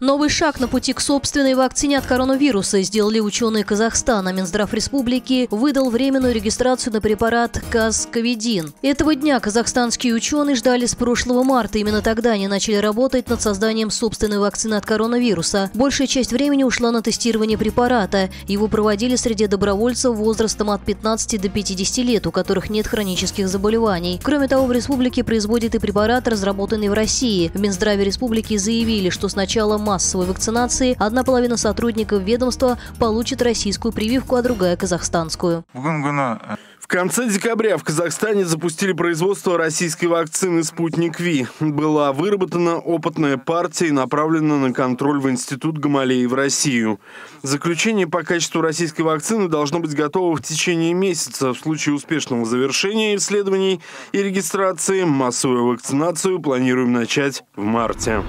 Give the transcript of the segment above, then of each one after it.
Новый шаг на пути к собственной вакцине от коронавируса сделали ученые Казахстана. Минздрав республики выдал временную регистрацию на препарат Казковидин. Этого дня казахстанские ученые ждали с прошлого марта. Именно тогда они начали работать над созданием собственной вакцины от коронавируса. Большая часть времени ушла на тестирование препарата. Его проводили среди добровольцев возрастом от 15 до 50 лет, у которых нет хронических заболеваний. Кроме того, в республике производят и препарат, разработанный в России. В Минздраве республики заявили, что с начала массовой вакцинации одна половина сотрудников ведомства получит российскую прививку, а другая – казахстанскую. В конце декабря в Казахстане запустили производство российской вакцины «Спутник Ви». Была выработана опытная партия и направлена на контроль в Институт Гамалеи в Россию. Заключение по качеству российской вакцины должно быть готово в течение месяца. В случае успешного завершения исследований и регистрации массовую вакцинацию планируем начать в марте.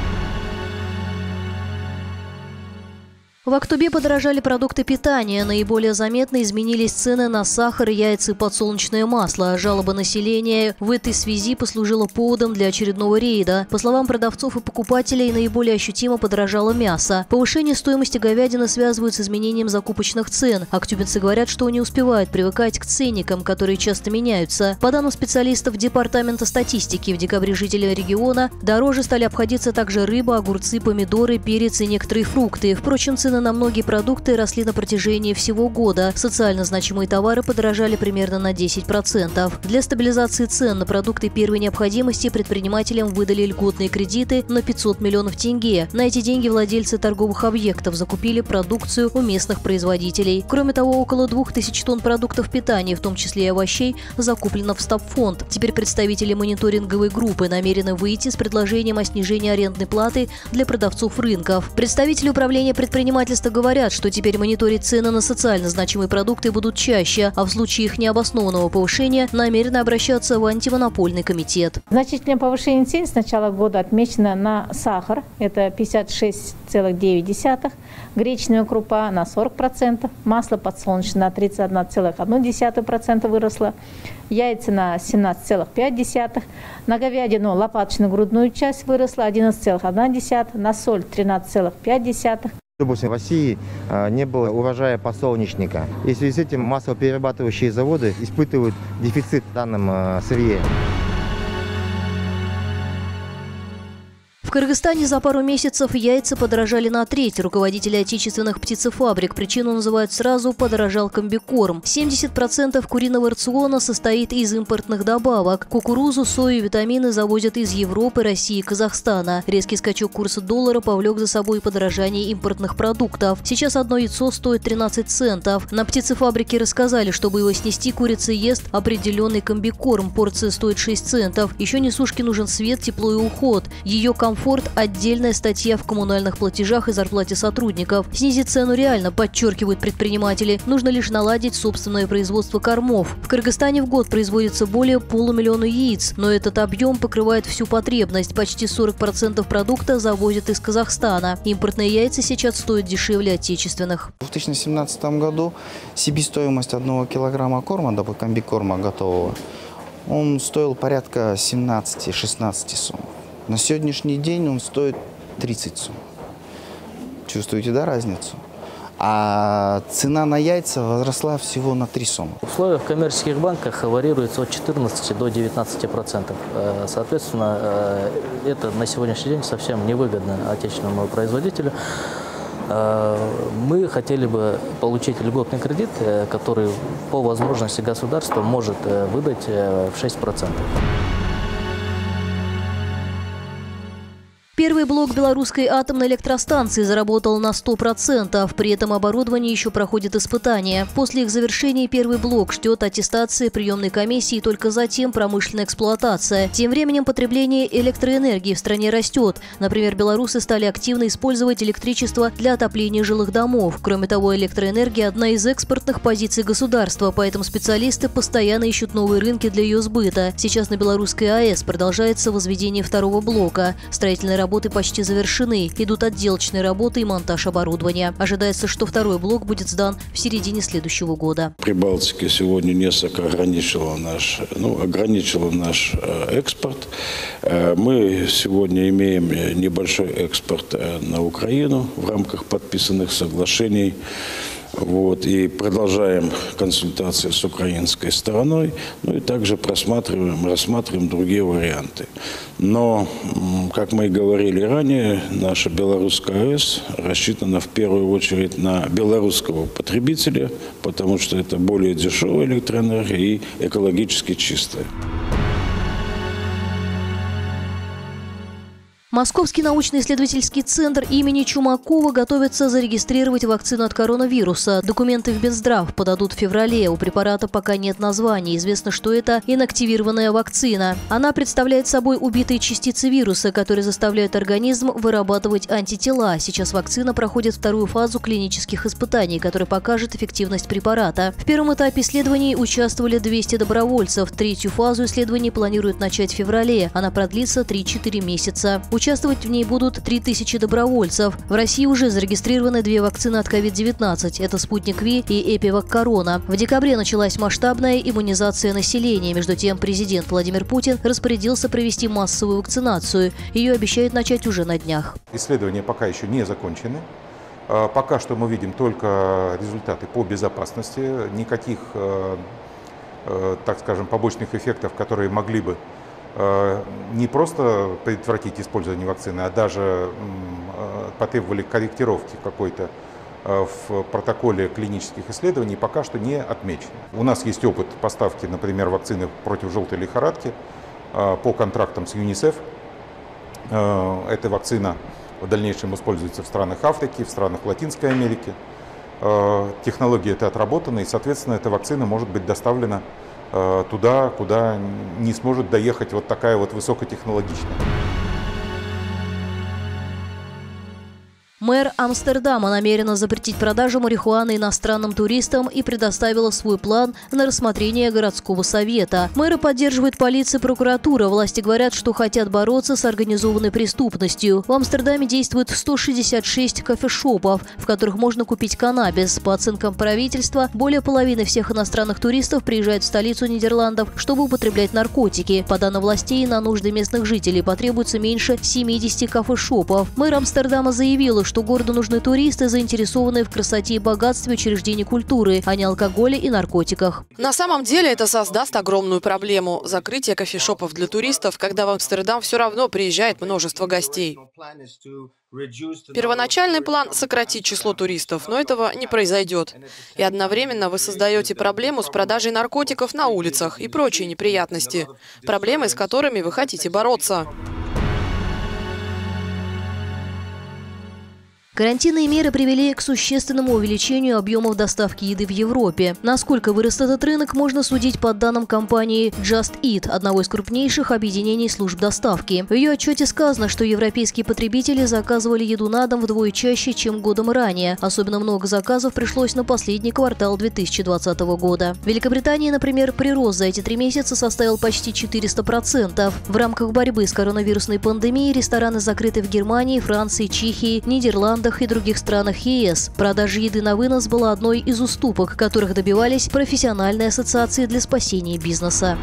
В Актубе подорожали продукты питания. Наиболее заметно изменились цены на сахар, яйца и подсолнечное масло. Жалоба населения в этой связи послужила поводом для очередного рейда. По словам продавцов и покупателей, наиболее ощутимо подорожало мясо. Повышение стоимости говядины связывают с изменением закупочных цен. Актюбинцы говорят, что не успевают привыкать к ценникам, которые часто меняются. По данным специалистов Департамента статистики, в декабре жители региона дороже стали обходиться также рыба, огурцы, помидоры, перец и некоторые фрукты. Впрочем, цены на многие продукты росли на протяжении всего года. Социально значимые товары подорожали примерно на 10%. Для стабилизации цен на продукты первой необходимости предпринимателям выдали льготные кредиты на 500 миллионов тенге. На эти деньги владельцы торговых объектов закупили продукцию у местных производителей. Кроме того, около 2000 тонн продуктов питания, в том числе и овощей, закуплено в Стабфонд. Теперь представители мониторинговой группы намерены выйти с предложением о снижении арендной платы для продавцов рынков. Представители управления предпринимательства говорят, что теперь мониторить цены на социально значимые продукты будут чаще, а в случае их необоснованного повышения намерены обращаться в антимонопольный комитет. Значительное повышение цен с начала года отмечено на сахар, это 56,9%, гречневая крупа на 40%, масло подсолнечное на 31,1% выросло, яйца на 17,5%, на говядину лопаточно-грудную часть выросла 11,1%, на соль 13,5%. Допустим, в России не было урожая подсолнечника. И в связи с этим маслоперерабатывающие заводы испытывают дефицит в данном сырье. В Кыргызстане за пару месяцев яйца подорожали на треть. Руководители отечественных птицефабрик причину называют сразу: подорожал комбикорм. 70% куриного рациона состоит из импортных добавок. Кукурузу, сою и витамины завозят из Европы, России и Казахстана. Резкий скачок курса доллара повлек за собой подорожание импортных продуктов. Сейчас одно яйцо стоит 13 центов. На птицефабрике рассказали, чтобы его снести, курица ест определенный комбикорм. Порция стоит 6 центов. Еще несушке нужен свет, тепло и уход. Ее комфорт – отдельная статья в коммунальных платежах и зарплате сотрудников. Снизить цену реально, подчеркивают предприниматели. Нужно лишь наладить собственное производство кормов. В Кыргызстане в год производится более 500 000 яиц, но этот объем покрывает всю потребность. Почти 40% продукта завозят из Казахстана. Импортные яйца сейчас стоят дешевле отечественных. В 2017 году себестоимость 1 килограмма корма, комбикорма готового, он стоил порядка 17-16 сом. На сегодняшний день он стоит 30 сом. Чувствуете, да, разницу? А цена на яйца возросла всего на 3 сома. В условиях коммерческих банков варьируется от 14 до 19%. Соответственно, это на сегодняшний день совсем невыгодно отечественному производителю. Мы хотели бы получить льготный кредит, который по возможности государство может выдать в 6%. Первый блок белорусской атомной электростанции заработал на 100%. При этом оборудование еще проходит испытания. После их завершения первый блок ждет аттестации приемной комиссии и только затем промышленная эксплуатация. Тем временем потребление электроэнергии в стране растет. Например, белорусы стали активно использовать электричество для отопления жилых домов. Кроме того, электроэнергия – одна из экспортных позиций государства, поэтому специалисты постоянно ищут новые рынки для ее сбыта. Сейчас на белорусской АЭС продолжается возведение второго блока. Строительные работы почти завершены. Идут отделочные работы и монтаж оборудования. Ожидается, что второй блок будет сдан в середине следующего года. Прибалтика сегодня несколько ограничила наш экспорт. Мы сегодня имеем небольшой экспорт на Украину в рамках подписанных соглашений. И продолжаем консультации с украинской стороной, и также рассматриваем другие варианты. Но, как мы и говорили ранее, наша белорусская АЭС рассчитана в первую очередь на белорусского потребителя, потому что это более дешевая электроэнергия и экологически чистая. Московский научно-исследовательский центр имени Чумакова готовится зарегистрировать вакцину от коронавируса. Документы в Минздрав подадут в феврале. У препарата пока нет названия. Известно, что это инактивированная вакцина. Она представляет собой убитые частицы вируса, которые заставляют организм вырабатывать антитела. Сейчас вакцина проходит вторую фазу клинических испытаний, которая покажет эффективность препарата. В первом этапе исследований участвовали 200 добровольцев. Третью фазу исследований планируют начать в феврале. Она продлится 3-4 месяца. Участвовать в ней будут 3000 добровольцев. В России уже зарегистрированы 2 вакцины от COVID-19. Это «Спутник Ви» и «Эпивак Корона». В декабре началась масштабная иммунизация населения. Между тем, президент Владимир Путин распорядился провести массовую вакцинацию. Ее обещают начать уже на днях. Исследования пока еще не закончены. Пока что мы видим только результаты по безопасности. Никаких, так скажем, побочных эффектов, которые могли бы не просто предотвратить использование вакцины, а даже потребовали корректировки какой-то в протоколе клинических исследований, пока что не отмечено. У нас есть опыт поставки, например, вакцины против желтой лихорадки по контрактам с ЮНИСЕФ. Эта вакцина в дальнейшем используется в странах Африки, в странах Латинской Америки. Технология эта отработана, и, соответственно, эта вакцина может быть доставлена туда, куда не сможет доехать вот такая вот высокотехнологичная. Мэр Амстердама намерена запретить продажу марихуаны иностранным туристам и предоставила свой план на рассмотрение городского совета. Мэра поддерживает полиция и прокуратура. Власти говорят, что хотят бороться с организованной преступностью. В Амстердаме действует 166 кофешопов, в которых можно купить каннабис. По оценкам правительства, более половины всех иностранных туристов приезжают в столицу Нидерландов, чтобы употреблять наркотики. По данным властей, на нужды местных жителей потребуется меньше 70 кофешопов. Мэр Амстердама заявила, что городу нужны туристы, заинтересованные в красоте и богатстве учреждений культуры, а не алкоголе и наркотиках. На самом деле это создаст огромную проблему – закрытие кофешопов для туристов, когда в Амстердам все равно приезжает множество гостей. Первоначальный план – сократить число туристов, но этого не произойдет. И одновременно вы создаете проблему с продажей наркотиков на улицах и прочие неприятности, проблемы, с которыми вы хотите бороться. Карантинные меры привели к существенному увеличению объемов доставки еды в Европе. Насколько вырос этот рынок, можно судить по данным компании Just Eat, одного из крупнейших объединений служб доставки. В ее отчете сказано, что европейские потребители заказывали еду на дом вдвое чаще, чем годом ранее. Особенно много заказов пришлось на последний квартал 2020 года. В Великобритании, например, прирост за эти 3 месяца составил почти 400%. В рамках борьбы с коронавирусной пандемией рестораны закрыты в Германии, Франции, Чехии, Нидерландах и других странах ЕС. Продажа еды на вынос была одной из уступок, которых добивались профессиональные ассоциации для спасения бизнеса.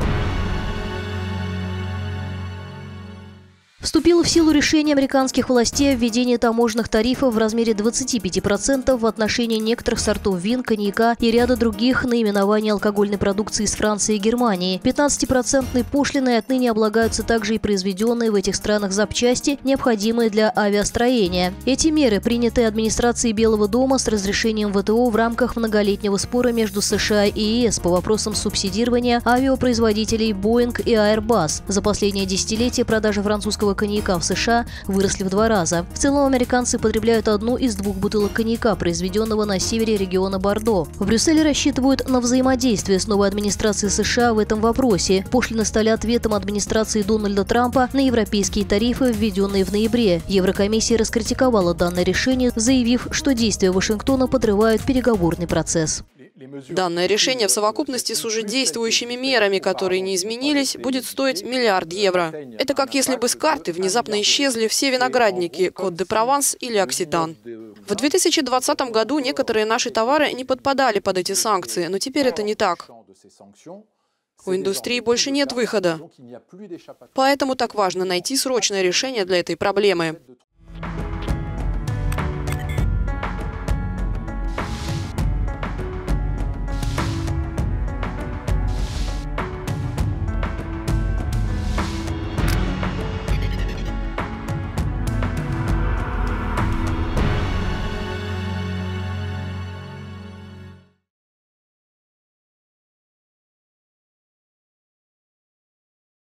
Вступило в силу решение американских властей о введении таможенных тарифов в размере 25% в отношении некоторых сортов вин, коньяка и ряда других наименований алкогольной продукции из Франции и Германии. 15% пошлиной отныне облагаются также и произведенные в этих странах запчасти, необходимые для авиастроения. Эти меры приняты администрацией Белого дома с разрешением ВТО в рамках многолетнего спора между США и ЕС по вопросам субсидирования авиапроизводителей Boeing и Airbus. За последнее десятилетие продажа французского коньяка в США выросли в 2 раза. В целом американцы потребляют 1 из 2 бутылок коньяка, произведенного на севере региона Бордо. В Брюсселе рассчитывают на взаимодействие с новой администрацией США в этом вопросе. Пошлины стали ответом администрации Дональда Трампа на европейские тарифы, введенные в ноябре. Еврокомиссия раскритиковала данное решение, заявив, что действия Вашингтона подрывают переговорный процесс. Данное решение в совокупности с уже действующими мерами, которые не изменились, будет стоить миллиард евро. Это как если бы с карты внезапно исчезли все виноградники Кот-де-Прованс или Окситан. В 2020 году некоторые наши товары не подпадали под эти санкции, но теперь это не так. У индустрии больше нет выхода. Поэтому так важно найти срочное решение для этой проблемы.